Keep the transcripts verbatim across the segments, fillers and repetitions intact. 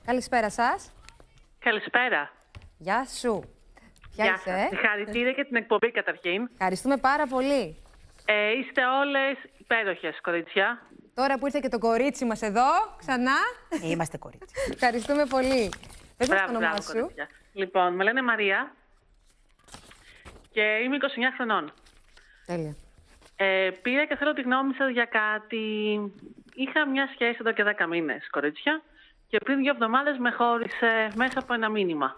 Καλησπέρα σας. Καλησπέρα. Γεια σου. Ποια Γεια είσαι, σας. ε? Συγχαρητήρια για την εκπομπή καταρχήν. Ευχαριστούμε πάρα πολύ. Ε, είστε όλες υπέροχες, κορίτσια. Τώρα που ήρθε και το κορίτσι μας εδώ, ξανά. Ε, είμαστε κορίτσια. Ευχαριστούμε πολύ. Πες μας το Μπράβο, όνομά μπράβο, σου. κορίτσια. Λοιπόν, με λένε Μαρία και είμαι είκοσι εννιά χρονών. Τέλεια. Ε, πήρα και θέλω τη γνώμη σας για κάτι. Είχα μια σχέση εδώ και δέκα μήνες, κορίτσια, και πριν δύο εβδομάδες με χώρισε μέσα από ένα μήνυμα.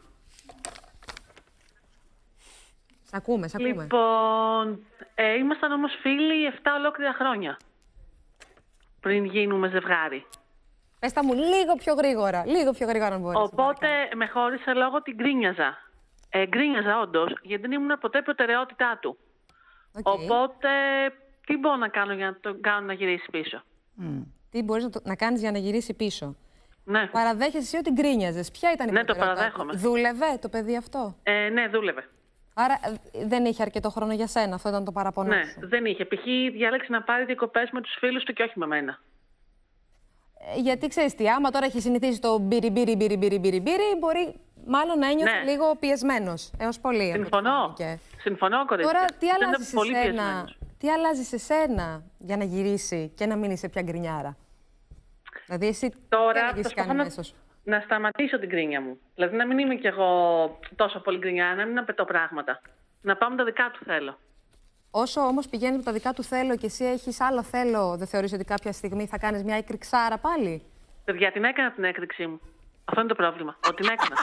Σ' ακούμε, σ' ακούμε. Λοιπόν, ε, ήμασταν όμως φίλοι επτά ολόκληρα χρόνια πριν γίνουμε ζευγάρι. Πες τα μου λίγο πιο γρήγορα. Λίγο πιο γρήγορα αν μπορείς. Οπότε με χώρισε λόγω ότι γκρίνιαζα. Ε, γκρίνιαζα όντως, γιατί δεν ήμουν ποτέ προτεραιότητά του. Okay. Οπότε, τι μπορώ να κάνω για να τον κάνω να γυρίσει πίσω. Mm. Τι μπορείς να, το, να κάνεις για να γυρίσει πίσω. Ναι. Παραδέχεσαι εσύ ότι γκρίνιαζες. Ποια ήταν η Ναι, το προτεραιότητά του? παραδέχομαι. Δούλευε το παιδί αυτό? Ε, ναι, δούλευε. Άρα δεν είχε αρκετό χρόνο για σένα. Αυτό ήταν το παραπονό Ναι, σου. δεν είχε. Π.χ. διάλεξε να πάρει διακοπές με τους φίλους του και όχι με μένα. Ε, γιατί ξέρεις τι, άμα τώρα έχει συνηθίσει το μπύρι μπύρι μπύρι μπύρι μπύρι μπύρι, μπορεί μάλλον να ένιωθε Ναι. λίγο πιεσμένος έως πολύ. Συμφωνώ. Συμφωνώ, κορίτσια. Τώρα τι Ήταν αλλάζει, σε πολύ σένα, πιεσμένος. τι αλλάζει σε σένα για να γυρίσει και να μην είσαι πια γκρινιάρα? Δηλαδή εσύ Τώρα τι έλεγες προσπαθώ κάνει να, μέσα σου? να σταματήσω την γκρίνια μου. Δηλαδή να μην είμαι κι εγώ τόσο πολύ γκρινιά, να μην απαιτώ πράγματα. Να πάω με τα δικά του θέλω. Όσο όμως πηγαίνεις με τα δικά του θέλω και εσύ έχεις άλλο θέλω, δεν θεωρείς ότι κάποια στιγμή θα κάνεις μια εκρηξάρα πάλι? Παιδιά, την έκανα την έκρηξή μου. Αυτό είναι το πρόβλημα. Ότι την έκανα.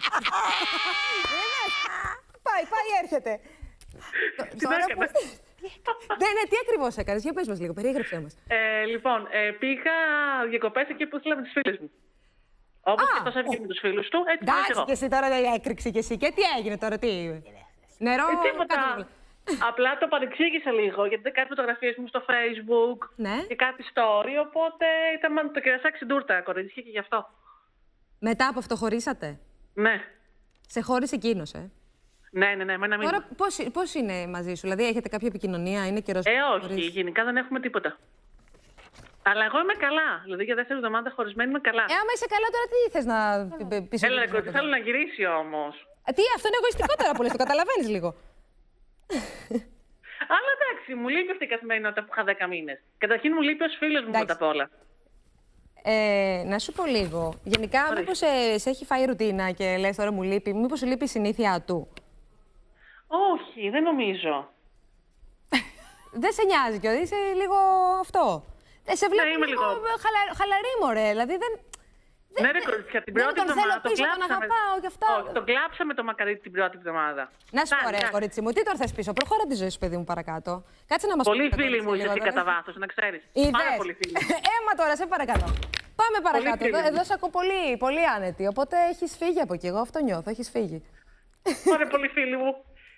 Πάει, πάει, έρχεται. Την έκανα. Ναι, ναι, τι ακριβώς έκανες? Για πες μας λίγο, περιέγραψέ μας. Ε, λοιπόν, ε, πήγα διακοπές εκεί που ήθελα με τις φίλες μου. Όπως και αυτός έφυγε με τους φίλους του, έτσι πάω κι Εντάξει, εγώ. και εσύ τώρα έκρηξε και εσύ. Και τι έγινε τώρα, τι? Νερό, Ε, τίποτα. κάτω. Απλά το παρεξήγησα λίγο, γιατί δεν κάτι φωτογραφίες μου στο Facebook Ναι. και κάτι story, οπότε ήταν μόνο το κερασάκι τούρτα, κορίτσια, και γι' αυτό. Μετά από αυτό χωρίσατε? Ναι. Σε χώρισε εκείνος, ε? Ναι, ναι, ναι, με ένα μήνυμα. Τώρα πώς, πώς είναι μαζί σου, δηλαδή έχετε κάποια επικοινωνία, είναι καιρός? Ε, που όχι, χωρίς? γενικά δεν έχουμε τίποτα. Αλλά εγώ είμαι καλά. Δηλαδή για δεύτερη εβδομάδα χωρισμένη είμαι καλά. Ε, άμα είσαι καλά τώρα τι θες να πεις? Έλα, κορίτσι, θέλω να γυρίσει όμως. Τι, αυτό είναι εγωιστικό τώρα που λες, το καταλαβαίνεις λίγο. Αλλά εντάξει, μου λείπει αυτή η καθημερινότητα που είχα δέκα μήνες. Καταρχήν μου λείπει ως φίλος μου πρώτα απ' όλα. Ε, να σου πω λίγο. Γενικά, Ορίστε. μήπως σε, σε έχει φάει ρουτίνα και λες τώρα μου λείπει, μήπως σου λείπει η συνήθεια του? Όχι, δεν νομίζω. Δεν σε νοιάζει κιόλας, είσαι λίγο αυτό. Δεν σε βλέπω είμαι λίγο, λίγο. χαλα, χαλαρή, μωρέ. Δηλαδή δεν. Ναι, ρε κορίτσια, την δεν πρώτη τον θέλω εβδομάδα το πίσω, τον κλάψαμε. αγαπάω κι αυτά. Όχι, το κλάψαμε το μακαρίτι την πρώτη εβδομάδα. Να σου πω, Εντάξει, ωραία, εντάξει. κορίτσι μου, τι τώρα θες πίσω? Προχώρα τη ζωή σου, παιδί μου, παρακάτω. Κάτσε να μας Πολύ πεις τα φίλη κορίτσια μου είσαι λίγο εσύ τώρα. κατά βάθος, να ξέρεις. Είδες. Πάρα πολύ φίλη. Έμα τώρα, σε παρακαλώ. Πάμε παρακάτω. φίλη Εδώ, μου. εδώ σε ακούω πολύ, πολύ άνετη. Οπότε έχεις φύγει από εκεί. Εγώ αυτό νιώθω. Έχεις φύγει. Ωραία, πολύ φίλη μου.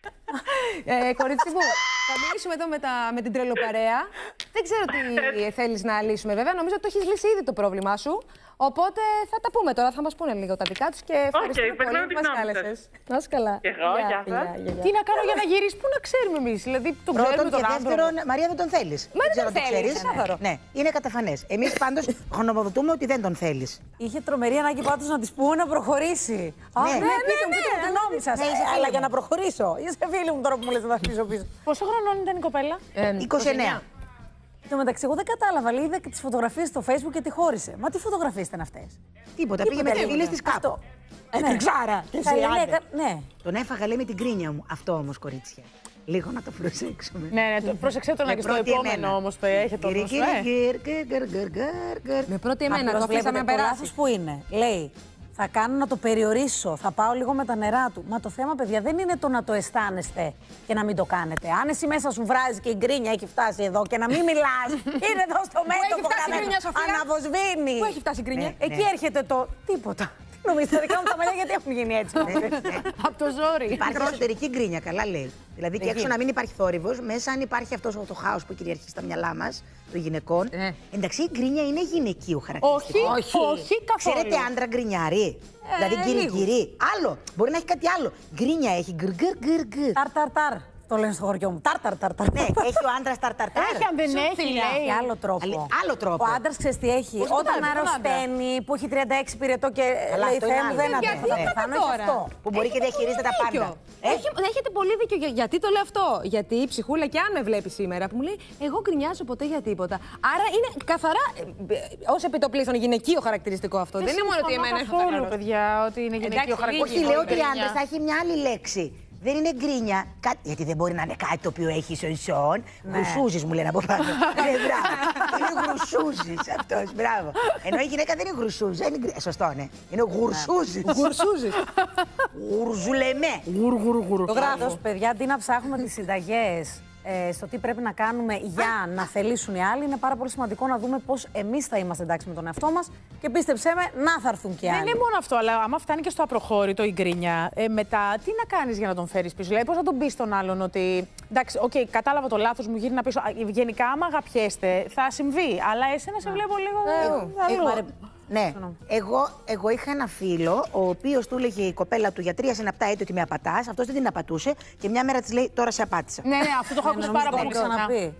Ε, κορίτσι μου, θα μιλήσουμε εδώ με, τα, με την τρελοπαρέα. Δεν ξέρω τι θέλεις να λύσουμε, βέβαια. Νομίζω ότι το έχεις λύσει ήδη το πρόβλημά σου. Οπότε θα τα πούμε τώρα, θα μας πούνε λίγο τα δικά τους και ευχαριστούμε Okay, πολύ περιμένω που τη μας γνώμη κάλεσες. Να είσαι καλά. Και εγώ, γεια σας. Τι να κάνω για να γυρίσει, πού να ξέρουμε εμείς? Δηλαδή, τον Πρώτον ξέρουμε και τον άνθρωπο. δεύτερον, Μαρία, δεν τον θέλει. Μα δεν τον θέλεις, ξεκάθαρο. Ναι, είναι καταφανές. Εμείς πάντως γνωμοδοτούμε ότι δεν τον θέλεις. Είχε τρομερή ανάγκη πάντως να της πούμε να προχωρήσει. Α, Ναι. ναι, Ναι, πείτε μου, πείτε μου τη γνώμη σας. Ναι, είσαι Ε, φίλη Αλλά μου. για να προχωρήσω. Είσαι φίλη μου τώρα που μου λες να τα αφήσω πίσω. Πόσο χρονών ήταν η κοπέλα? Ε, είκοσι εννέα. Εν τω μεταξύ, εγώ δεν κατάλαβα. Λέει, είδα και τις φωτογραφίες στο Facebook και τη χώρισε. Μα τι φωτογραφίες ήταν αυτές? Τίποτα, πήγε με τις Τίποτα. φίλες της κάπου. Αυτό. Ε, Ναι. την ξάρα. Και εσύ, Καλή, ναι, άντε. κα- ναι. Τον έφαγα, λέει, με την κρίνια μου. Αυτό όμως, κορίτσια. Λίγο να το προσέξουμε. Ναι, ναι, το- πρόσεξε το να Με και στο πρώτη επόμενο εμένα. όμως το έχετε Γκυρι, όμως, γκυρι, ε. γκυρ, γκυρ, γκυρ, γκυρ, γκυρ, γκυρ. Με πρώτη εμένα, Απλώς το αφήσαμε βλέπετε να το περάσει. λάθος που είναι. Λέει, θα κάνω να το περιορίσω, θα πάω λίγο με τα νερά του. Μα το θέμα, παιδιά, δεν είναι το να το αισθάνεστε και να μην το κάνετε. Αν εσύ μέσα σου βράζει και η γκρίνια έχει φτάσει εδώ και να μην μιλάς, είναι εδώ στο μέτωπο φτάσει η να γκρίνια, Σοφία? αναβοσβήνει. Πού έχει φτάσει η γκρίνια? Ναι. Εκεί έρχεται το τίποτα. Τι νομίζετε, τα δικά μου τα μαλλιά γιατί έχουν γίνει έτσι? Από το ζόρι. Υπάρχει εσωτερική γκρίνια, καλά λέει. Δηλαδή και έξω να μην υπάρχει θόρυβος, μέσα αν υπάρχει αυτό το χάος που κυριαρχεί στα μυαλά μας, των γυναικών. Ε. Εντάξει, η γκρίνια είναι γυναικείο χαρακτηριστικό. Όχι, όχι καθόλου. Ξέρετε άντρα γκρινιάρι. δηλαδή γκυρι-γκυρι. Άλλο. Μπορεί να έχει κάτι άλλο. Γκρίνια έχει γκρ γκρ γκρ γκρ. Ταρ, ταρ, ταρ. Το λένε στο χωριό μου. Τάρταρ, τάρταρ. Ναι, έχει ο άντρας ταρταρτάρ. Έχει, αν δεν έχει, λέει. Άλλο τρόπο. Άλλη- άλλο τρόπο. Ο άντρα ξέρει τι έχει. Όχι τον Όταν άντρα, τον αρρωσταίνει, που έχει τριάντα έξι πυρετό και Καλά, λέει αυτό είναι Θεέ μου άλλο. δεν Ε, αντέχω. γιατί Θα είπατε πεθάνω, έχει τώρα? αυτό. Που μπορεί και διαχειρίζεται τα πάντα. Ε, Έχει, έχετε πολύ δίκιο. Για- γιατί το λέω αυτό? Γιατί η ψυχούλα, και αν με βλέπει σήμερα, που μου λέει: εγώ γκρινιάζω ποτέ για τίποτα. Άρα είναι καθαρά ω επιτοπλίστων γυναικείο χαρακτηριστικό αυτό. Δεν, είναι μόνο ότι εμένα είναι καθόλου, φωτογράφο. παιδιά, ότι είναι γυναικείο Εντάξει, Όχι, χαρακτηριστικό. λέω ότι γκρίνια. άντρα θα έχει μια άλλη λέξη. Δεν είναι γκρίνια. Κά- Γιατί δεν μπορεί να είναι κάτι το οποίο έχει σον-σον. Γρουσούζη μου λένε από πάνω. Ναι, μπράβο. Είναι γρουσούζη αυτό. Μπράβο. Ενώ η γυναίκα δεν είναι γρουσούζη. Είναι γκρι- Σωστό, ναι. Είναι γουρσούζη. Γουρσούζη. Γουρζουλεμέ. Γουρου-γουρου-γουρου. Το γράφω, παιδιά, αντί να ψάχνουμε τις συνταγές ε, στο τι πρέπει να κάνουμε για να θελήσουν οι άλλοι, είναι πάρα πολύ σημαντικό να δούμε πώς εμείς θα είμαστε εντάξει με τον εαυτό μας και πίστεψέ με, να θα έρθουν και Δεν άλλοι. είναι μόνο αυτό, αλλά άμα φτάνει και στο απροχώρητο η γκρίνια, ε, μετά τι να κάνεις για να τον φέρεις πίσω? Δηλαδή, πώς να τον πεις στον άλλον ότι εντάξει, οκ, κατάλαβα το λάθος μου, γύρνα πίσω. Α, γενικά, άμα αγαπιέστε, θα συμβεί. Αλλά εσένα σε βλέπω λίγο. Εγώ- αλλού. Ναι, εγώ, εγώ είχα ένα φίλο, ο οποίο του έλεγε η κοπέλα του για τρία συναπτά έτη ότι με απατά. Αυτό δεν την απατούσε και μια μέρα τη λέει: Τώρα σε απάτησα. Ναι, ναι, αυτό το έχω ακούσει Νομίζω πάρα το πολύ έχω ξανά. ξαναπεί.